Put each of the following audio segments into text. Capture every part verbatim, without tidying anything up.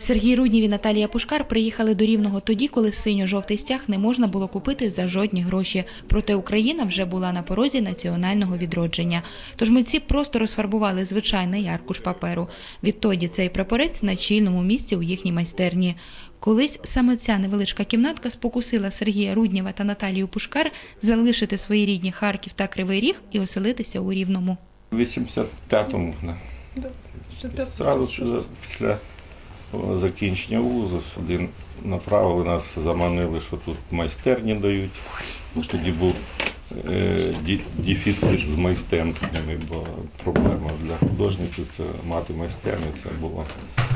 Сергій Руднєв і Наталія Пушкар приїхали до Рівного тоді, коли синьо-жовтий стяг не можна було купити за жодні гроші. Проте Україна вже була на порозі національного відродження. Тож митці просто розфарбували звичайний аркуш паперу. Відтоді цей прапорець на чільному місці у їхній майстерні. Колись саме ця невеличка кімнатка спокусила Сергія Руднєва та Наталію Пушкар залишити свої рідні Харків та Кривий Ріг і оселитися у Рівному. У вісімдесят п'ятому, одразу після закінчення вузу, сюди направили нас, заманили, що тут майстерні дають. Тоді був дефіцит з майстернями, бо проблема для художників – це мати майстерні, це було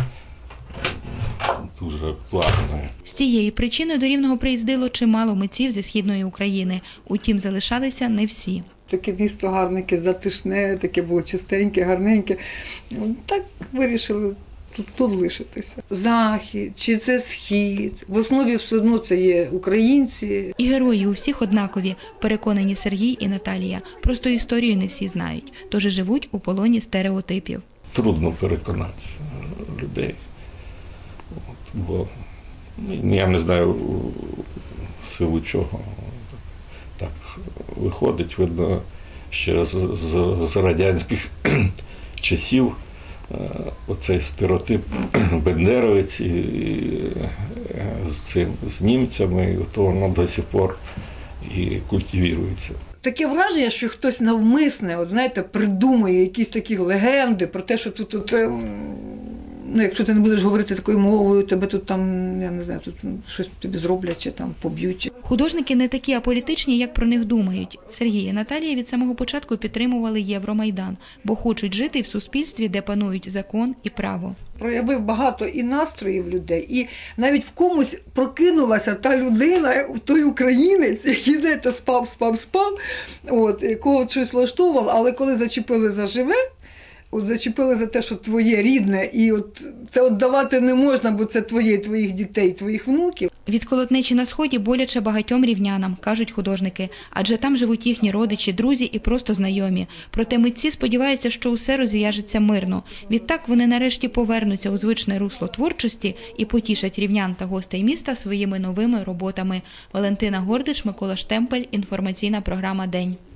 дуже актуально. З цієї причини до Рівного приїздило чимало митців зі Східної України. Утім, залишалися не всі. Таке місто гарненьке, затишне, таке було чистеньке, гарненьке. Так вирішили тут, тут лишитися. Захід, чи це схід. В основі все одно це є українці. І герої у всіх однакові, переконані Сергій і Наталія. Просто історію не всі знають, тож живуть у полоні стереотипів. Трудно переконати людей. Бо я не знаю, в силу чого так виходить. Видно, ще з, з, з радянських часів оцей стереотип бендеровець і, і з цим, з німцями, то воно до сих пор і культивується. Таке враження, що хтось навмисне, от знаєте, придумує якісь такі легенди про те, що тут, от, ну, якщо ти не будеш говорити такою мовою, тебе тут там, я не знаю, тут щось тобі зроблять чи там поб'ють. Художники не такі аполітичні, як про них думають. Сергій і Наталія від самого початку підтримували Євромайдан, бо хочуть жити в суспільстві, де панують закон і право. Проявив багато і настроїв людей, і навіть в комусь прокинулася та людина, той українець, який, знаєте, спав, спав, спав, от, якого щось влаштовував, але коли зачепили за живе, от зачепили за те, що твоє рідне, і от це віддавати не можна, бо це твоє, твоїх дітей, твоїх внуків. Від колотнечі на Сході боляче багатьом рівнянам, кажуть художники, адже там живуть їхні родичі, друзі і просто знайомі. Проте митці сподіваються, що усе розв'яжеться мирно. Відтак вони нарешті повернуться у звичне русло творчості і потішать рівнян та гостей міста своїми новими роботами. Валентина Гордич, Микола Штемпель, інформаційна програма «День».